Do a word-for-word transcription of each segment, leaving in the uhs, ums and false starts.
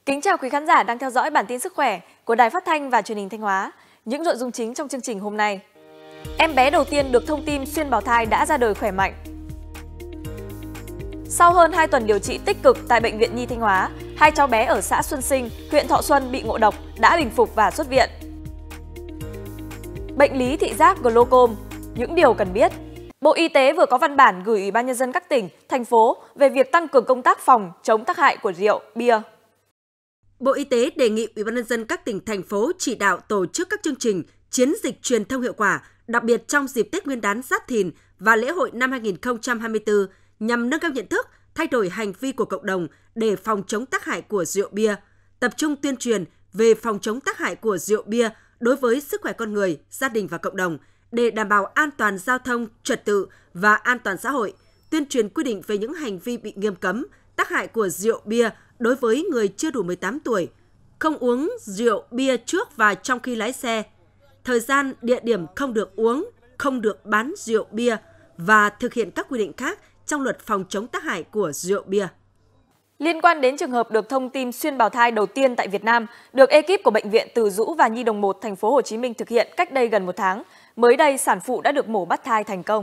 Kính chào quý khán giả đang theo dõi bản tin sức khỏe của Đài Phát thanh và Truyền hình Thanh Hóa. Những nội dung chính trong chương trình hôm nay. Em bé đầu tiên được thông tin xuyên bào thai đã ra đời khỏe mạnh. Sau hơn hai tuần điều trị tích cực tại Bệnh viện Nhi Thanh Hóa, hai cháu bé ở xã Xuân Sinh, huyện Thọ Xuân bị ngộ độc đã bình phục và xuất viện. Bệnh lý thị giác glaucom, những điều cần biết. Bộ Y tế vừa có văn bản gửi Ủy ban nhân dân các tỉnh, thành phố về việc tăng cường công tác phòng chống tác hại của rượu, bia. Bộ Y tế đề nghị Ủy ban nhân dân các tỉnh, thành phố chỉ đạo tổ chức các chương trình, chiến dịch truyền thông hiệu quả, đặc biệt trong dịp Tết Nguyên đán Giáp Thìn và lễ hội năm hai nghìn không trăm hai mươi tư nhằm nâng cao nhận thức, thay đổi hành vi của cộng đồng để phòng chống tác hại của rượu bia, tập trung tuyên truyền về phòng chống tác hại của rượu bia đối với sức khỏe con người, gia đình và cộng đồng để đảm bảo an toàn giao thông, trật tự và an toàn xã hội, tuyên truyền quy định về những hành vi bị nghiêm cấm, tác hại của rượu bia đối với người chưa đủ mười tám tuổi, không uống rượu bia trước và trong khi lái xe, thời gian, địa điểm không được uống, không được bán rượu bia và thực hiện các quy định khác trong luật phòng chống tác hại của rượu bia. Liên quan đến trường hợp được thông tin xuyên bào thai đầu tiên tại Việt Nam, được ekip của Bệnh viện Từ Dũ và Nhi Đồng một thành phố Hồ Chí Minh thực hiện cách đây gần một tháng, mới đây sản phụ đã được mổ bắt thai thành công.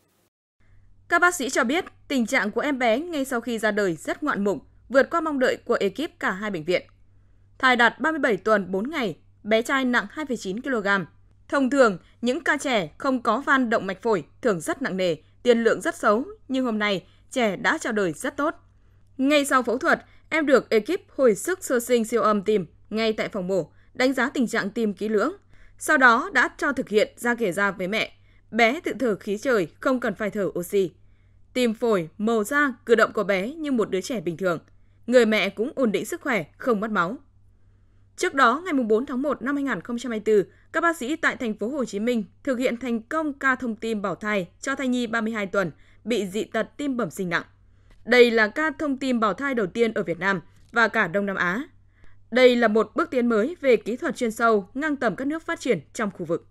Các bác sĩ cho biết tình trạng của em bé ngay sau khi ra đời rất ngoạn mục, vượt qua mong đợi của ekip cả hai bệnh viện. Thai đạt ba mươi bảy tuần bốn ngày, bé trai nặng hai phẩy chín ki lô gam. Thông thường, những ca trẻ không có van động mạch phổi thường rất nặng nề, tiên lượng rất xấu, nhưng hôm nay trẻ đã chào đời rất tốt. Ngay sau phẫu thuật, em được ekip hồi sức sơ sinh siêu âm tim ngay tại phòng mổ, đánh giá tình trạng tim kỹ lưỡng. Sau đó đã cho thực hiện ra kể ra với mẹ. Bé tự thở khí trời, không cần phải thở oxy. Tim phổi, màu da, cử động của bé như một đứa trẻ bình thường. Người mẹ cũng ổn định sức khỏe, không mất máu. Trước đó, ngày bốn tháng một năm hai nghìn không trăm hai mươi tư, các bác sĩ tại thành phố Hồ Chí Minh thực hiện thành công ca thông tin bảo thai cho thai nhi ba mươi hai tuần bị dị tật tim bẩm sinh nặng. Đây là ca thông tin bảo thai đầu tiên ở Việt Nam và cả Đông Nam Á. Đây là một bước tiến mới về kỹ thuật chuyên sâu ngang tầm các nước phát triển trong khu vực.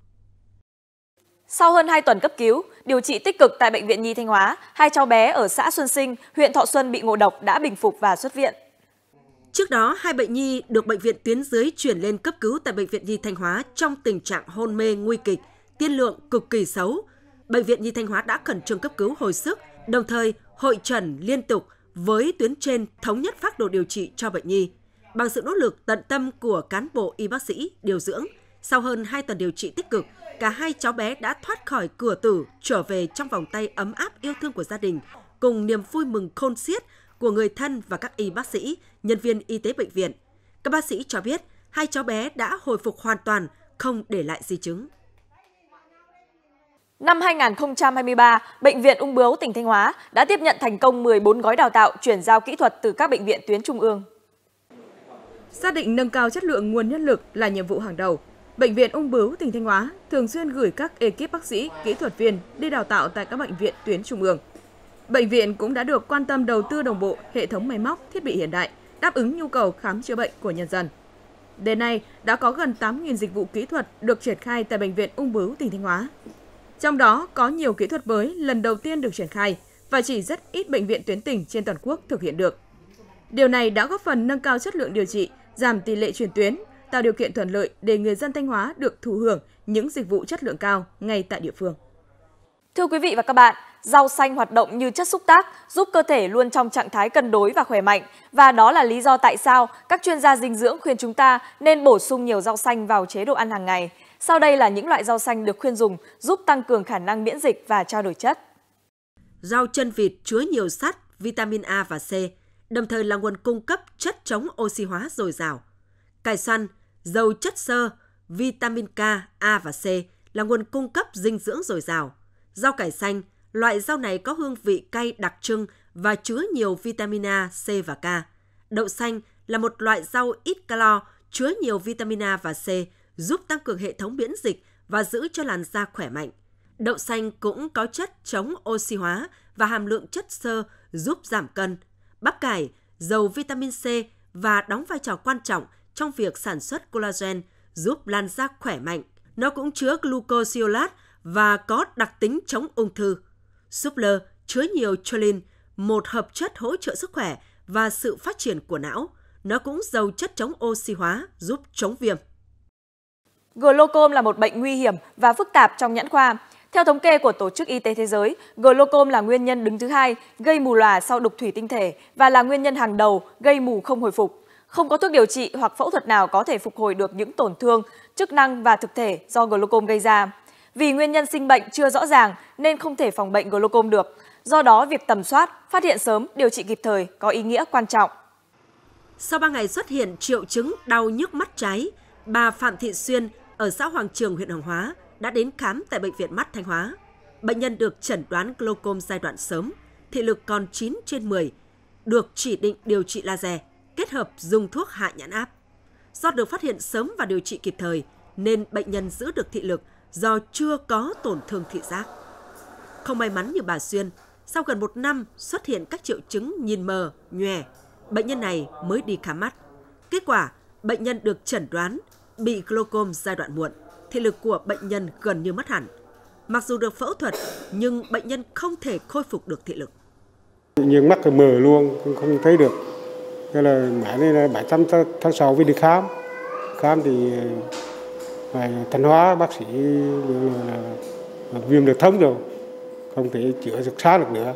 Sau hơn hai tuần cấp cứu, điều trị tích cực tại Bệnh viện Nhi Thanh Hóa, hai cháu bé ở xã Xuân Sinh, huyện Thọ Xuân bị ngộ độc đã bình phục và xuất viện. Trước đó, hai bệnh nhi được bệnh viện tuyến dưới chuyển lên cấp cứu tại Bệnh viện Nhi Thanh Hóa trong tình trạng hôn mê nguy kịch, tiên lượng cực kỳ xấu. Bệnh viện Nhi Thanh Hóa đã khẩn trương cấp cứu hồi sức, đồng thời hội trần liên tục với tuyến trên thống nhất phác đồ điều trị cho bệnh nhi. Bằng sự nỗ lực tận tâm của cán bộ y bác sĩ, điều dưỡng, sau hơn hai tuần điều trị tích cực, cả hai cháu bé đã thoát khỏi cửa tử, trở về trong vòng tay ấm áp yêu thương của gia đình, cùng niềm vui mừng khôn xiết của người thân và các y bác sĩ, nhân viên y tế bệnh viện. Các bác sĩ cho biết hai cháu bé đã hồi phục hoàn toàn, không để lại di chứng. Năm hai nghìn không trăm hai mươi ba, Bệnh viện Ung Bướu tỉnh Thanh Hóa đã tiếp nhận thành công mười bốn gói đào tạo chuyển giao kỹ thuật từ các bệnh viện tuyến trung ương. Xác định nâng cao chất lượng nguồn nhân lực là nhiệm vụ hàng đầu. Bệnh viện Ung Bướu tỉnh Thanh Hóa thường xuyên gửi các ekip bác sĩ, kỹ thuật viên đi đào tạo tại các bệnh viện tuyến trung ương. Bệnh viện cũng đã được quan tâm đầu tư đồng bộ hệ thống máy móc, thiết bị hiện đại, đáp ứng nhu cầu khám chữa bệnh của nhân dân. Đến nay, đã có gần tám nghìn dịch vụ kỹ thuật được triển khai tại Bệnh viện Ung Bướu tỉnh Thanh Hóa. Trong đó có nhiều kỹ thuật mới lần đầu tiên được triển khai và chỉ rất ít bệnh viện tuyến tỉnh trên toàn quốc thực hiện được. Điều này đã góp phần nâng cao chất lượng điều trị, giảm tỷ lệ chuyển tuyến, tạo điều kiện thuận lợi để người dân Thanh Hóa được thụ hưởng những dịch vụ chất lượng cao ngay tại địa phương. Thưa quý vị và các bạn, rau xanh hoạt động như chất xúc tác, giúp cơ thể luôn trong trạng thái cân đối và khỏe mạnh. Và đó là lý do tại sao các chuyên gia dinh dưỡng khuyên chúng ta nên bổ sung nhiều rau xanh vào chế độ ăn hàng ngày. Sau đây là những loại rau xanh được khuyên dùng giúp tăng cường khả năng miễn dịch và trao đổi chất. Rau chân vịt chứa nhiều sắt, vitamin A và C, đồng thời là nguồn cung cấp chất chống oxy hóa dồi dào. Cải xoăn, giàu chất xơ, vitamin K, A và C là nguồn cung cấp dinh dưỡng dồi dào. Rau cải xanh, loại rau này có hương vị cay đặc trưng và chứa nhiều vitamin A, C và K. Đậu xanh là một loại rau ít calo, chứa nhiều vitamin A và C, giúp tăng cường hệ thống miễn dịch và giữ cho làn da khỏe mạnh. Đậu xanh cũng có chất chống oxy hóa và hàm lượng chất xơ giúp giảm cân. Bắp cải, giàu vitamin C và đóng vai trò quan trọng trong việc sản xuất collagen, giúp làn da khỏe mạnh. Nó cũng chứa glucosinolate và có đặc tính chống ung thư. Súp lơ chứa nhiều choline, một hợp chất hỗ trợ sức khỏe và sự phát triển của não. nó cũng giàu chất chống oxy hóa giúp chống viêm. Glaucom là một bệnh nguy hiểm và phức tạp trong nhãn khoa. Theo thống kê của Tổ chức Y tế Thế giới, glaucom là nguyên nhân đứng thứ hai gây mù lòa sau đục thủy tinh thể và là nguyên nhân hàng đầu gây mù không hồi phục. Không có thuốc điều trị hoặc phẫu thuật nào có thể phục hồi được những tổn thương, chức năng và thực thể do glaucom gây ra. Vì nguyên nhân sinh bệnh chưa rõ ràng nên không thể phòng bệnh glaucom được. Do đó, việc tầm soát, phát hiện sớm, điều trị kịp thời có ý nghĩa quan trọng. Sau ba ngày xuất hiện triệu chứng đau nhức mắt trái, bà Phạm Thị Xuyên ở xã Hoàng Trường, huyện Hoàng Hóa đã đến khám tại Bệnh viện Mắt Thanh Hóa. Bệnh nhân được chẩn đoán glaucom giai đoạn sớm, thị lực còn chín trên mười, được chỉ định điều trị laser, kết hợp dùng thuốc hạ nhãn áp. Do được phát hiện sớm và điều trị kịp thời, nên bệnh nhân giữ được thị lực do chưa có tổn thương thị giác. Không may mắn như bà Xuyên, sau gần một năm xuất hiện các triệu chứng nhìn mờ, nhòe, bệnh nhân này mới đi khám mắt. Kết quả, bệnh nhân được chẩn đoán bị glaucom giai đoạn muộn, thị lực của bệnh nhân gần như mất hẳn. Mặc dù được phẫu thuật, nhưng bệnh nhân không thể khôi phục được thị lực. Những mắt mờ luôn, không thấy được. Thế là mãi đây là bảy tháng sáu mới đi khám. Khám thì Thanh Hóa bác sĩ là, là viêm được thống rồi, không thể chữa được xá được nữa.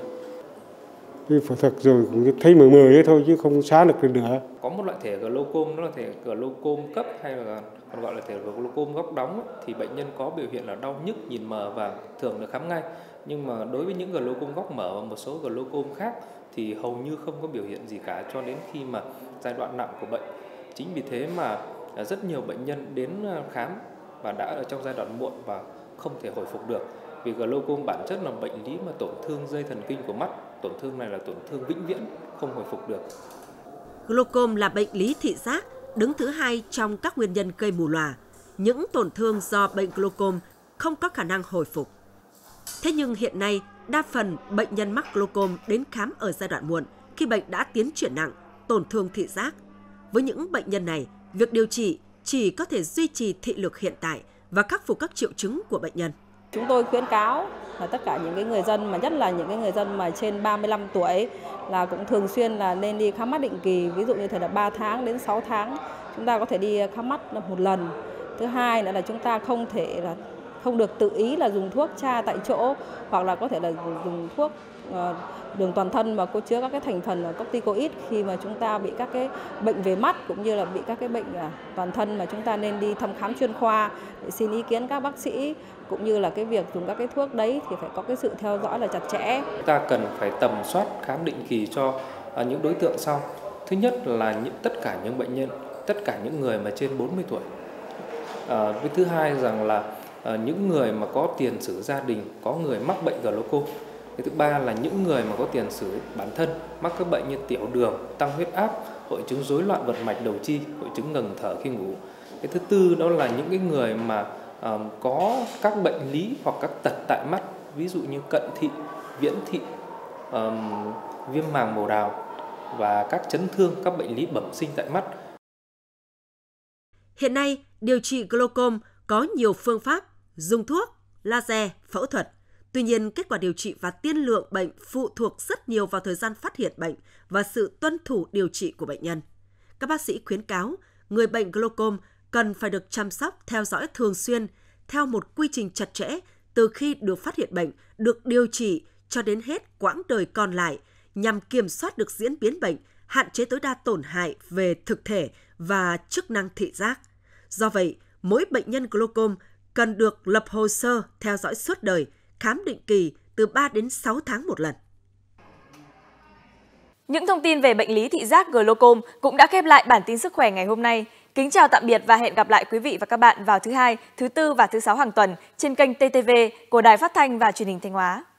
Cái phẫu thuật rồi cũng thấy mờ mờ thôi chứ không xá được nữa. Có một loại thể glaucom, đó là thể glaucom cấp hay là còn gọi là thể glaucom góc đóng, thì bệnh nhân có biểu hiện là đau nhức, nhìn mờ và thường được khám ngay. Nhưng mà đối với những glaucom góc mở và một số glaucom khác thì hầu như không có biểu hiện gì cả cho đến khi mà giai đoạn nặng của bệnh. Chính vì thế mà rất nhiều bệnh nhân đến khám và đã ở trong giai đoạn muộn và không thể hồi phục được. Vì glaucom bản chất là bệnh lý mà tổn thương dây thần kinh của mắt, tổn thương này là tổn thương vĩnh viễn, không hồi phục được. Glaucom là bệnh lý thị giác, đứng thứ hai trong các nguyên nhân gây mù lòa. Những tổn thương do bệnh glaucom không có khả năng hồi phục. Thế nhưng hiện nay, đa phần bệnh nhân mắc glaucom đến khám ở giai đoạn muộn khi bệnh đã tiến triển nặng, tổn thương thị giác. Với những bệnh nhân này, việc điều trị chỉ có thể duy trì thị lực hiện tại và khắc phục các triệu chứng của bệnh nhân. Chúng tôi khuyến cáo là tất cả những cái người dân, mà nhất là những cái người dân mà trên ba mươi lăm tuổi là cũng thường xuyên là nên đi khám mắt định kỳ, ví dụ như thời là ba tháng đến sáu tháng chúng ta có thể đi khám mắt một lần. Thứ hai nữa là chúng ta không thể là không được tự ý là dùng thuốc tra tại chỗ, hoặc là có thể là dùng thuốc đường toàn thân mà có chứa các cái thành phần corticoid khi mà chúng ta bị các cái bệnh về mắt cũng như là bị các cái bệnh toàn thân, mà chúng ta nên đi thăm khám chuyên khoa để xin ý kiến các bác sĩ, cũng như là cái việc dùng các cái thuốc đấy thì phải có cái sự theo dõi là chặt chẽ. Chúng ta cần phải tầm soát khám định kỳ cho những đối tượng sau. Thứ nhất là những tất cả những bệnh nhân, tất cả những người mà trên bốn mươi tuổi. À, với thứ hai rằng là à, những người mà có tiền sử gia đình có người mắc bệnh glaucom. Cái thứ ba là những người mà có tiền sử bản thân mắc các bệnh như tiểu đường, tăng huyết áp, hội chứng rối loạn vận mạch đầu chi, hội chứng ngừng thở khi ngủ. Cái thứ tư đó là những cái người mà uh, có các bệnh lý hoặc các tật tại mắt, ví dụ như cận thị, viễn thị, um, viêm màng màu đào và các chấn thương, các bệnh lý bẩm sinh tại mắt. Hiện nay, điều trị glaucom có nhiều phương pháp, dùng thuốc, laser, phẫu thuật. Tuy nhiên, kết quả điều trị và tiên lượng bệnh phụ thuộc rất nhiều vào thời gian phát hiện bệnh và sự tuân thủ điều trị của bệnh nhân. Các bác sĩ khuyến cáo, người bệnh glaucom cần phải được chăm sóc, theo dõi thường xuyên, theo một quy trình chặt chẽ từ khi được phát hiện bệnh, được điều trị cho đến hết quãng đời còn lại, nhằm kiểm soát được diễn biến bệnh, hạn chế tối đa tổn hại về thực thể và chức năng thị giác. Do vậy, mỗi bệnh nhân glaucom cần được lập hồ sơ theo dõi suốt đời, khám định kỳ từ ba đến sáu tháng một lần. Những thông tin về bệnh lý thị giác glaucom cũng đã khép lại bản tin sức khỏe ngày hôm nay. Kính chào tạm biệt và hẹn gặp lại quý vị và các bạn vào thứ hai, thứ tư và thứ sáu hàng tuần trên kênh tê tê vê của Đài Phát thanh và Truyền hình Thanh Hóa.